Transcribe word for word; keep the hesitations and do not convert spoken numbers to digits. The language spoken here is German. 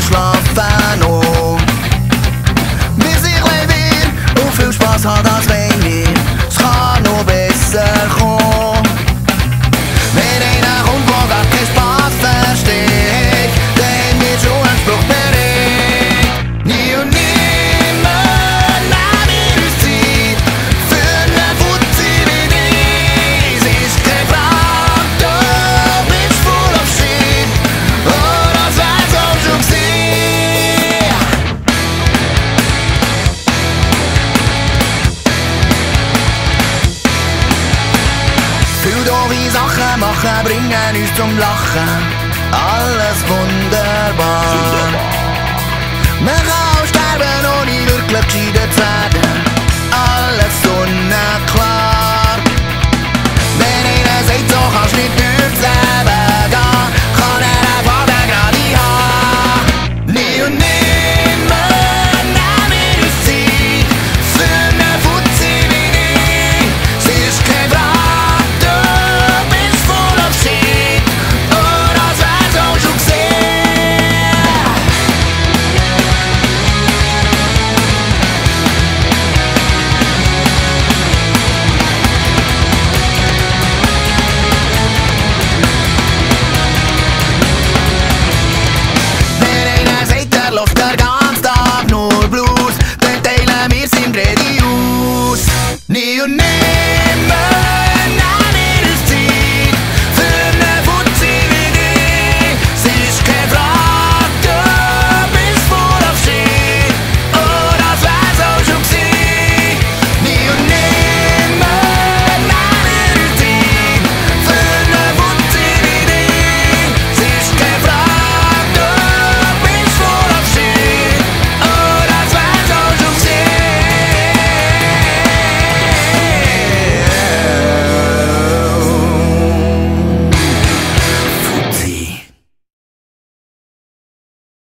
schlafen noch. Bis ich lebe und viel Spass hat als wenig, es kann noch besser kommen. Wenn einer kommt, der gar keinen Spass versteht, dann wird schon ein Spruch bereit. Nie und nimmer nehmen uns Zeit für eine Fuzzi wie dich. Es ist keine Frage, du bist voll auf Shit, oh, das wär's auch schon gewesen. Viel doofe Sachen machen, bringen uns zum Lachen, alles wunderbar. Man kann auch sterben, ohne wirklich gescheitert zu werden, alles sonnenklar. Wenn einer sagt, so kannst du nicht durchs Leben gehen, kann er einfach den gerade haben. Nie und nimmer nehmen uns Zeit für eine Fuzzi wie dich. Es ist keine Frage, du bist voll auf Shit, oh, das wär's auch schon gewesen. Wenn einer sagt, er läuft der